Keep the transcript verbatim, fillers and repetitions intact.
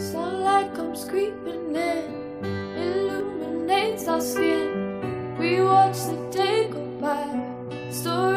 Sunlight comes creeping in, illuminates our skin. We watch the day go by. Story